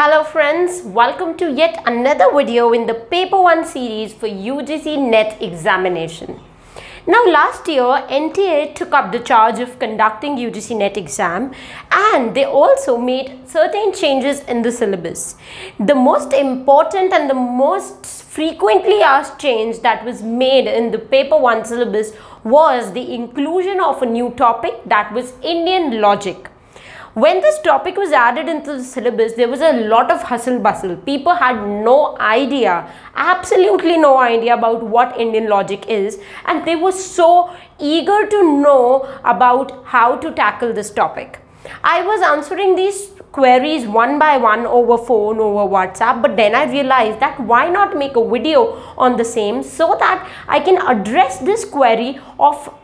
Hello friends, welcome to yet another video in the paper 1 series for UGC NET examination. Now last year NTA took up the charge of conducting UGC NET exam and they also made certain changes in the syllabus. The most important and the most frequently asked change that was made in the paper 1 syllabus was the inclusion of a new topic, that was Indian logic. When this topic was added into the syllabus, there was a lot of hustle bustle. People had no idea, absolutely no idea about what Indian logic is, and they were so eager to know about how to tackle this topic. I was answering these queries one by one over phone, over WhatsApp, but then I realized that why not make a video on the same so that I can address this query of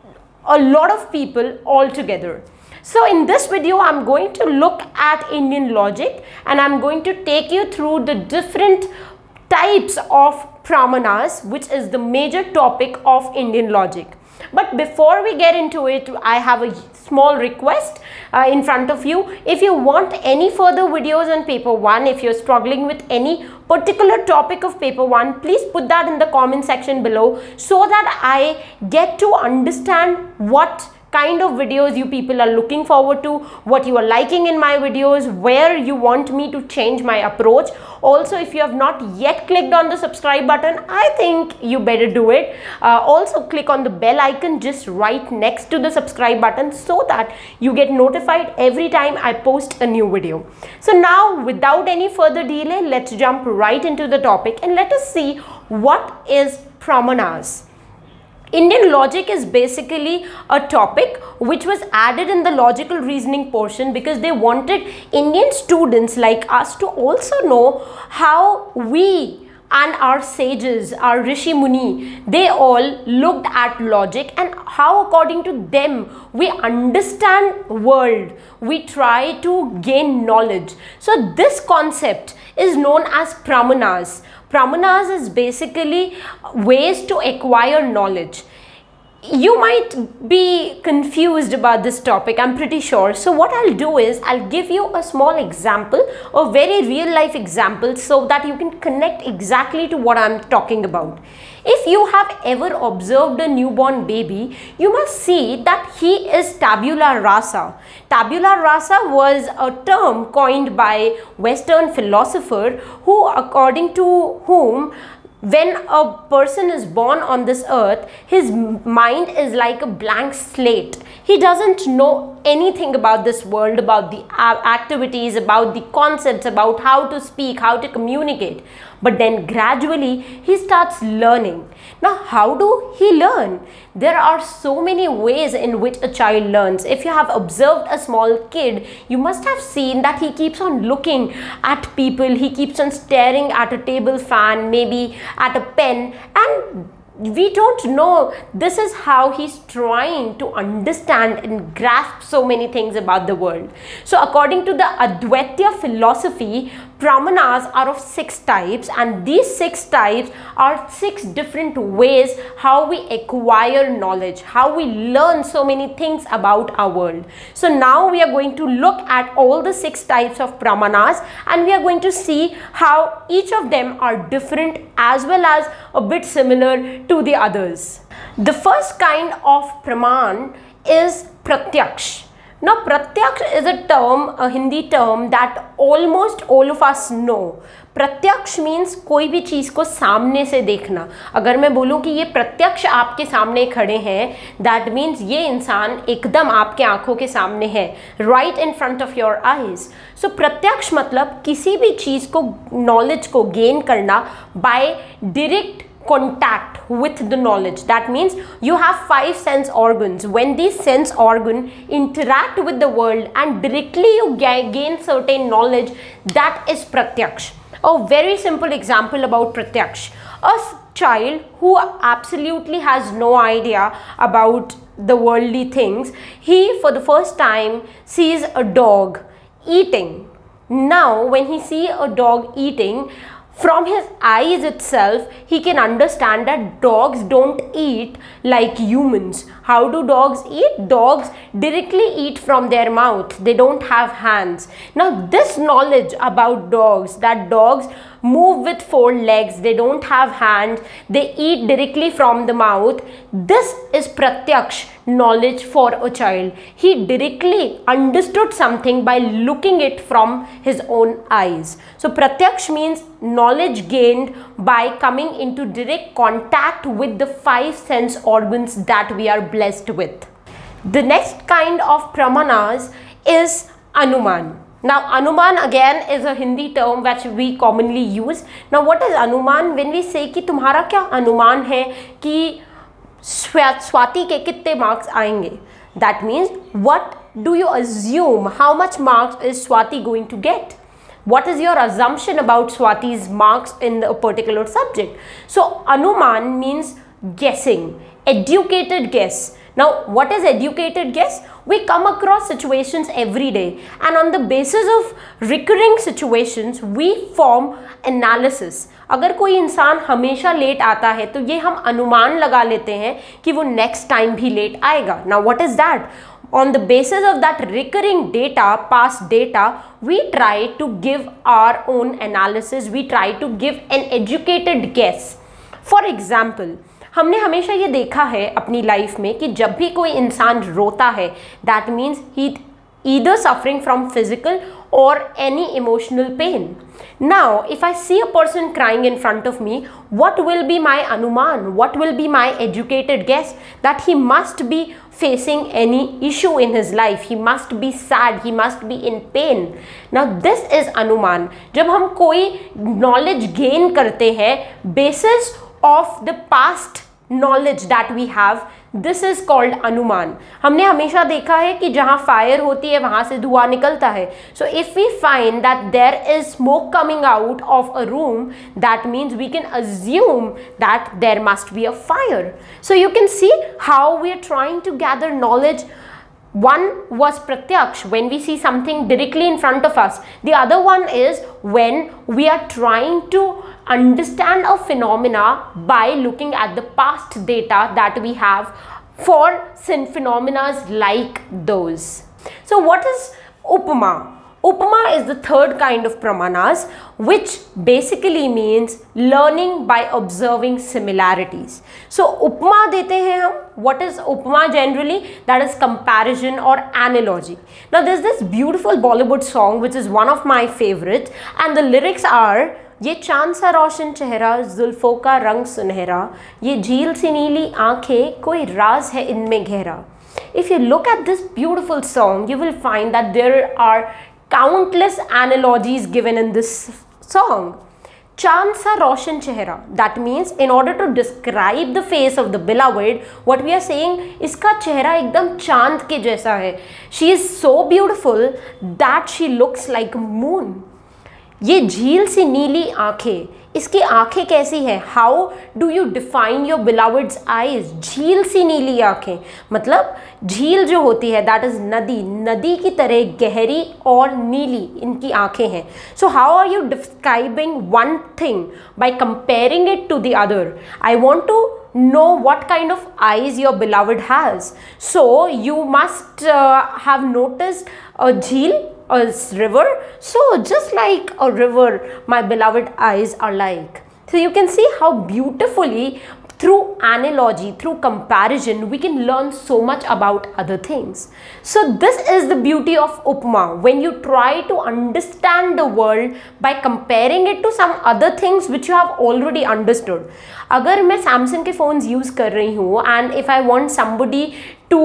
a lot of people all together. So in this video, I'm going to look at Indian logic and I'm going to take you through the different types of pramanas, which is the major topic of Indian logic. But before we get into it, I have a small request in front of you. If you want any further videos on paper 1, if you're struggling with any particular topic of paper 1, please put that in the comment section below so that I get to understand what kind of videos you people are looking forward to, what you are liking in my videos, where you want me to change my approach. Also, if you have not yet clicked on the subscribe button, I think you better do it. Also click on the bell icon just right next to the subscribe button so that you get notified every time I post a new video. So now, without any further delay, let's jump right into the topic and let us see what is pramanas. Indian logic is basically a topic which was added in the logical reasoning portion because they wanted Indian students like us to also know how we and our sages, our Rishi Muni, they all looked at logic and how according to them we understand world, we try to gain knowledge. So this concept is known as pramanas. Pramanas is basically ways to acquire knowledge. You might be confused about this topic, I'm pretty sure. So what I'll do is I'll give you a small example, a very real life example, so that you can connect exactly to what I'm talking about. If you have ever observed a newborn baby, you must see that he is tabula rasa. Tabula rasa was a term coined by Western philosopher who, according to whom, when a person is born on this earth, his mind is like a blank slate. He doesn't know anything about this world, about the activities, about the concepts, about how to speak, how to communicate. But then gradually he starts learning. Now, how do he learn? There are so many ways in which a child learns. If you have observed a small kid, you must have seen that he keeps on looking at people, he keeps on staring at a table fan, maybe at a pen, and we don't know this is how he's trying to understand and grasp so many things about the world. So according to the Advaita philosophy, pramanas are of 6 types, and these 6 types are 6 different ways how we acquire knowledge, how we learn so many things about our world. So now we are going to look at all the 6 types of pramanas and we are going to see how each of them are different as well as a bit similar to the others. The first kind of praman is pratyaksh. Now pratyaksh is a term, a Hindi term that almost all of us know. प्रत्यक्ष means कोई भी चीज़ को सामने से देखना. अगर मैं बोलूँ कि ये प्रत्यक्ष आपके सामने खड़े हैं, दैट मीन्स ये इंसान एकदम आपके आंखों के सामने है, right in front of your eyes. So प्रत्यक्ष मतलब किसी भी चीज़ को, नॉलेज को गेन करना by direct contact with the knowledge. That means you have 5 sense organs. When these sense organs interact with the world and directly you gain certain knowledge, that is pratyaksh. A very simple example about pratyaksh. A child who absolutely has no idea about the worldly things, he for the first time sees a dog eating. Now when he sees a dog eating, From his eyes itself, he can understand that dogs don't eat like humans. How do dogs eat? Dogs directly eat from their mouth. They don't have hands. Now this knowledge about dogs, that dogs move with 4 legs, they don't have hands, they eat directly from the mouth, this is pratyaksh knowledge for a child. He directly understood something by looking it from his own eyes. So pratyaksh means knowledge gained by coming into direct contact with the 5 sense organs that we are blessed with. The next kind of pramanas is anuman. Now anuman again is a Hindi term which we commonly use. Now what is anuman? When we say कि तुम्हारा क्या अनुमान है कि स्वाति के कितने marks आएंगे, that means what do you assume, how much marks is Swati going to get? What is your assumption about Swati's marks in a particular subject? So anuman means guessing, educated guess. Now what is educated guess? We come across situations every day, and on the basis of recurring situations we form analysis. अगर कोई इंसान हमेशा late आता है तो ये हम अनुमान लगा लेते हैं कि वो नेक्स्ट टाइम भी लेट आएगा. Now what is that? On the basis of that recurring data, past data, we try to give our own analysis, we try to give an educated guess. For example, हमने हमेशा ये देखा है अपनी life में कि जब भी कोई इंसान रोता है, that means he either suffering from physical or any emotional pain. Now, if I see a person crying in front of me, what will be my anuman? What will be my educated guess? That he must be facing any issue in his life. He must be sad. He must be in pain. Now, this is anuman. जब हम कोई knowledge gain करते हैं basis of the past knowledge that we have, this is called anuman. हमने हमेशा देखा है कि जहाँ फायर होती है वहाँ से धुआं निकलता है. So if we find that there is smoke coming out of a room, that means we can assume that there must be a fire. So you can see how we are trying to gather knowledge. One was pratyaksh, when we see something directly in front of us. The other one is when we are trying to understand a phenomena by looking at the past data that we have for phenomena like those. So what is upama? Upama is the third kind of pramanas, which basically means learning by observing similarities. So upama dete hain hum. What is upama generally? That is comparison or analogy. Now there's this beautiful Bollywood song which is one of my favorites, and the lyrics are, ये चांद सा रोशन चेहरा, जुल्फों का रंग सुनहरा, ये झील सी नीली आंखें, कोई राज है इनमें गहरा. If you look at this beautiful song, you will find that there are countless analogies given in this song. Chand sa roshan chehra, that means in order to describe the face of the beloved, what we are saying, iska chehra ekdam chand ke jaisa hai. She is so beautiful that she looks like a moon. ये झील सी नीली आंखें, इसकी आंखें कैसी हैं? How do you define your beloved's eyes? झील सी नीली आंखें मतलब झील जो होती है दैट इज नदी, नदी की तरह गहरी और नीली इनकी आंखें हैं. So how are you describing one thing by comparing it to the other? I want to know what kind of eyes your beloved has. So you must have noticed a jheel, a river. So just like a river, my beloved eyes are like. So you can see how beautifully through analogy, through comparison, we can learn so much about other things. So this is the beauty of upama, when you try to understand the world by comparing it to some other things which you have already understood. अगर मैं Samsung के phones use कर रही हूँ and if I want somebody to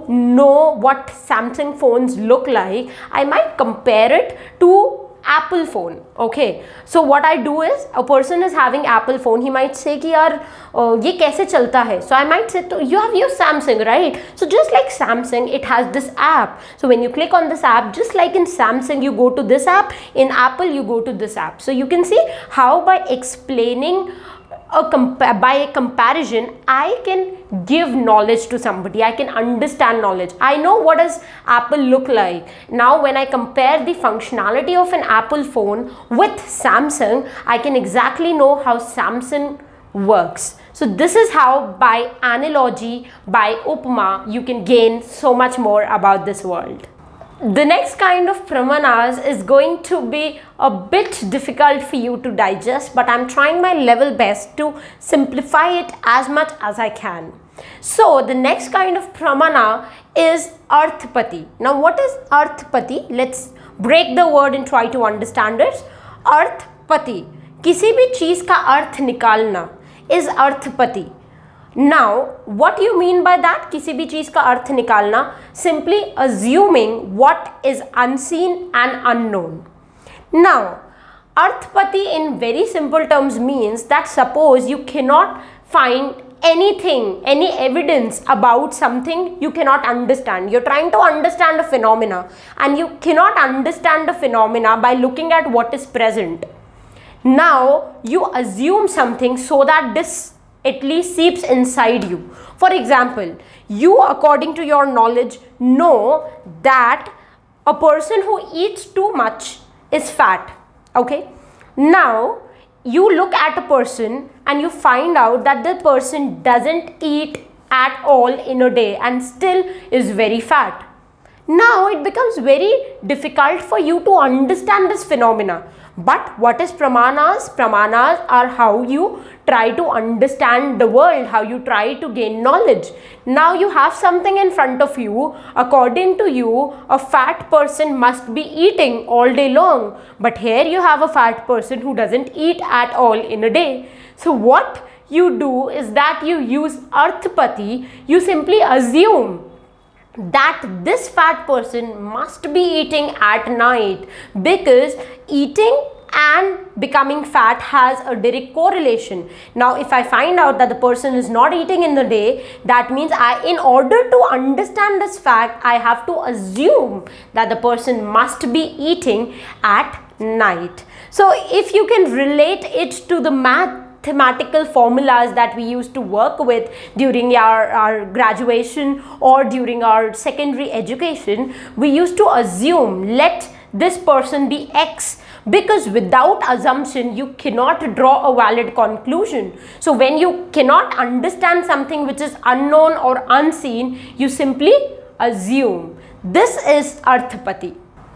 know what Samsung phones look like, I might compare it to Apple phone. Okay, so what I do is, a person is having Apple phone, he might say कि यार ये कैसे चलता है? So I might say, तो you have used Samsung, right? So just like Samsung, it has this app. So when you click on this app, just like in Samsung you go to this app, in Apple you go to this app. So you can see how by explaining by a comparison, I can give knowledge to somebody. I can understand knowledge. I know what does Apple look like. Now when I compare the functionality of an Apple phone with Samsung, I can exactly know how Samsung works. So this is how, by analogy, by upma, you can gain so much more about this world. The next kind of pramanas is going to be a bit difficult for you to digest, but I'm trying my level best to simplify it as much as I can. So the next kind of pramana is arthapati. Now what is arthapati? Let's break the word and try to understand it. Arthapati, किसी भी चीज का अर्थ निकालना is arthapati. Now, what do you mean by that? किसी भी चीज का अर्थ निकालना, simply assuming what is unseen and unknown. Now, arthapati in very simple terms means that suppose you cannot find anything, any evidence about something you cannot understand. You're trying to understand a phenomena and you cannot understand the phenomena by looking at what is present. Now, you assume something so that this at least seeps inside you. For example, you, according to your knowledge, know that a person who eats too much is fat. Okay? Now, you look at a person and you find out that the person doesn't eat at all in a day and still is very fat. Now, it becomes very difficult for you to understand this phenomena. But what is pramanas? Pramanas are how you try to understand the world, how you try to gain knowledge. Now you have something in front of you. According to you, a fat person must be eating all day long. But here you have a fat person who doesn't eat at all in a day. So what you do is that you use arthapati. You simply assume that this fat person must be eating at night, because eating and becoming fat has a direct correlation. Now if I find out that the person is not eating in the day, that means in order to understand this fact, I have to assume that the person must be eating at night. So if you can relate it to the mathematical formulas that we used to work with during our graduation or during our secondary education, we used to assume, let this person be X, because without assumption you cannot draw a valid conclusion. So when you cannot understand something which is unknown or unseen, you simply assume. This is arthapati.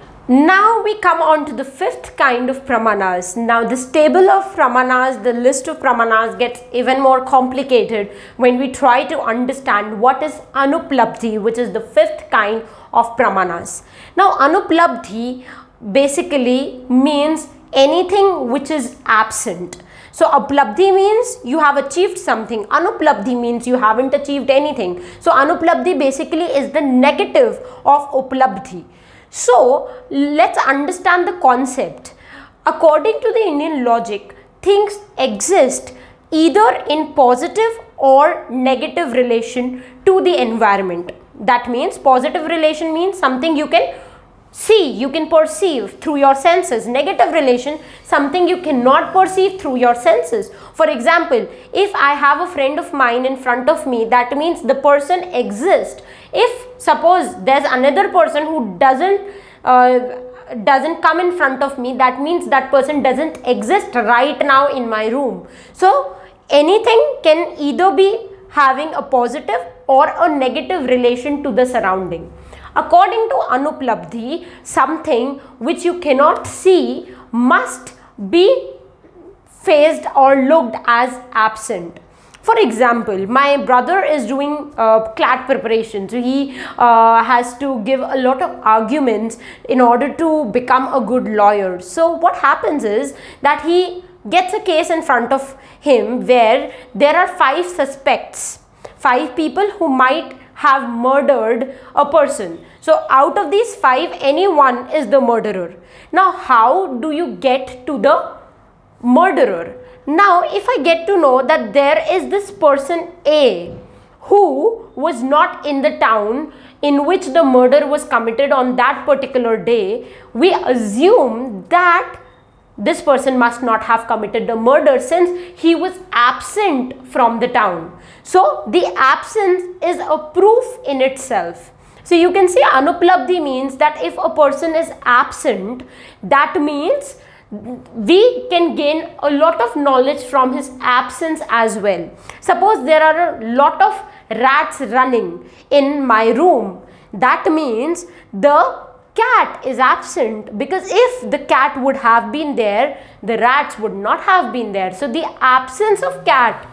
Now we come on to the fifth kind of pramanas. Now this table of pramanas, the list of pramanas gets even more complicated when we try to understand what is anuplabdhi, which is the fifth kind of pramanas. Now anuplabdhi basically means anything which is absent. So aplabdhi means you have achieved something. Anuplabdhi means you haven't achieved anything. So anuplabdhi basically is the negative of uplabdhi. So let's understand the concept. According to the Indian logic, things exist either in positive or negative relation to the environment. That means positive relation means something you can see, you can perceive through your senses. Negative relation, something you cannot perceive through your senses. For example, if I have a friend of mine in front of me, that means the person exists. If suppose there's another person who doesn't come in front of me, that means that person doesn't exist right now in my room. So anything can either be having a positive or a negative relation to the surrounding. According to anuplabdhi, something which you cannot see must be faced or looked as absent. For example, my brother is doing CLAT preparation. So he has to give a lot of arguments in order to become a good lawyer. So what happens is that he gets a case in front of him where there are 5 suspects, 5 people who might have murdered a person. So out of these 5, any one is the murderer. Now how do you get to the murderer? Now if I get to know that there is this person A who was not in the town in which the murder was committed on that particular day, we assume that this person must not have committed the murder since he was absent from the town. So the absence is a proof in itself. So you can see anuplabdhi means that if a person is absent, that means we can gain a lot of knowledge from his absence as well. Suppose there are a lot of rats running in my room. That means the cat is absent, because if the cat would have been there, the rats would not have been there. So the absence of cat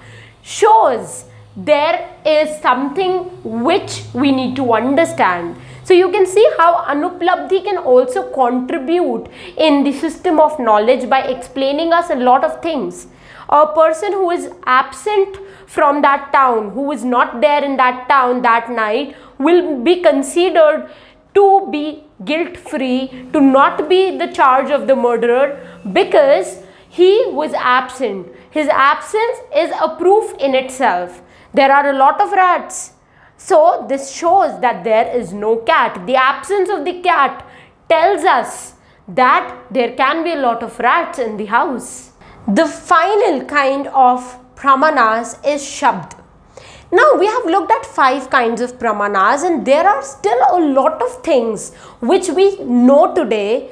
shows there is something which we need to understand. So you can see how anuplabdhi can also contribute in the system of knowledge by explaining us a lot of things. A person who is absent from that town, who is not there in that town that night, will be considered to be guilt-free, to not be the charge of the murderer, because he was absent. His absence is a proof in itself. There are a lot of rats. So this shows that there is no cat. The absence of the cat tells us that there can be a lot of rats in the house. The final kind of pramanas is shabd. Now we have looked at 5 kinds of pramanas, and there are still a lot of things which we know today,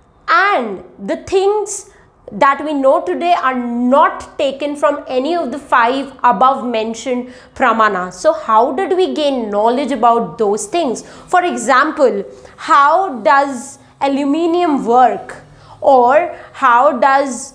and the things that we know today are not taken from any of the 5 above mentioned pramanas. So how did we gain knowledge about those things? For example, how does aluminium work, or how does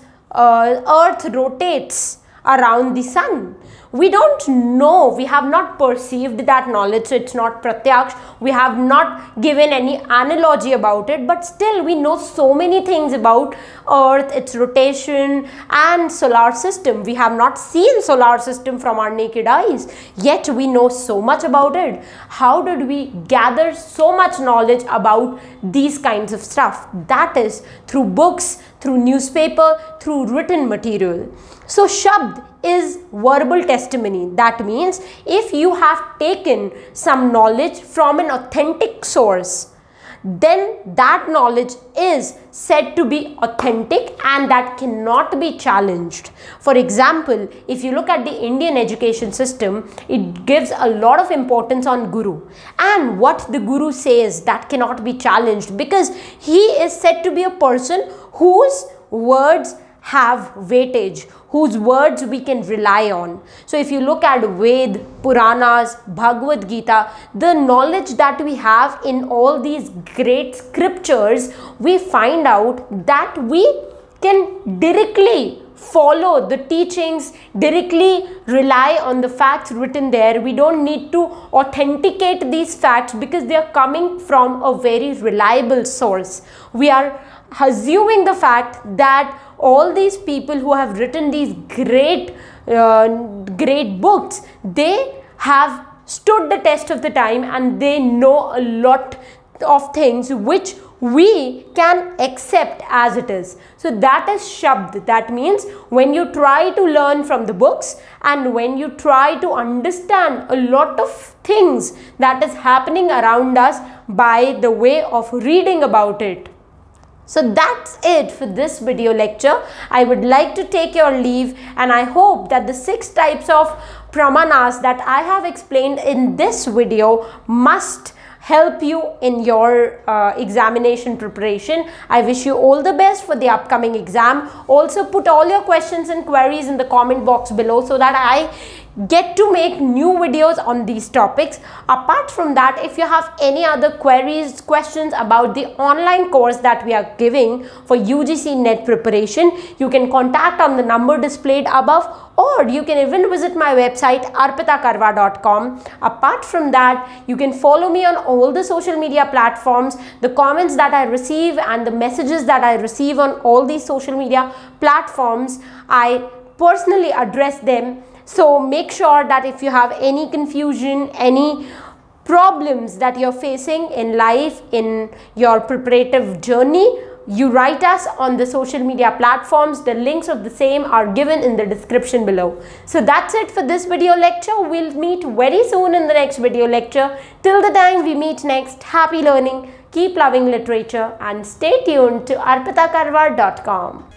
earth rotates around the sun? We don't know, we have not perceived that knowledge, so it's not pratyaksh. We have not given any analogy about it, but still we know so many things about earth, its rotation and solar system. We have not seen solar system from our naked eyes, yet we know so much about it. How did we gather so much knowledge about these kinds of stuff? That is through books, through newspaper, through written material. So shabd is verbal testimony. That means if you have taken some knowledge from an authentic source, then that knowledge is said to be authentic and that cannot be challenged. For example, if you look at the Indian education system, it gives a lot of importance on guru, and what the guru says, that cannot be challenged, because he is said to be a person whose words have weightage, whose words we can rely on. So if you look at Ved, Puranas, Bhagavad Gita, the knowledge that we have in all these great scriptures, we find out that we can directly follow the teachings, directly rely on the facts written there. We don't need to authenticate these facts because they are coming from a very reliable source. We are assuming the fact that all these people who have written these great books, they have stood the test of the time and they know a lot of things which we can accept as it is. So that is shabd. That means when you try to learn from the books and when you try to understand a lot of things that is happening around us by the way of reading about it. So that's it for this video lecture. I would like to take your leave, and I hope that the 6 types of pramanas that I have explained in this video must help you in your examination preparation. I wish you all the best for the upcoming exam. Also put all your questions and queries in the comment box below so that I get to make new videos on these topics. Apart from that, if you have any other queries, questions about the online course that we are giving for UGC NET preparation, you can contact on the number displayed above, or you can even visit my website arpitakarwa.com. Apart from that, you can follow me on all the social media platforms. The comments that I receive and the messages that I receive on all these social media platforms, I personally address them. So make sure that if you have any confusion, any problems that you're facing in life, in your preparative journey, you write us on the social media platforms. The links of the same are given in the description below. So that's it for this video lecture. We'll meet very soon in the next video lecture. Till the time we meet next, happy learning, keep loving literature, and stay tuned to arpitakarwa.com.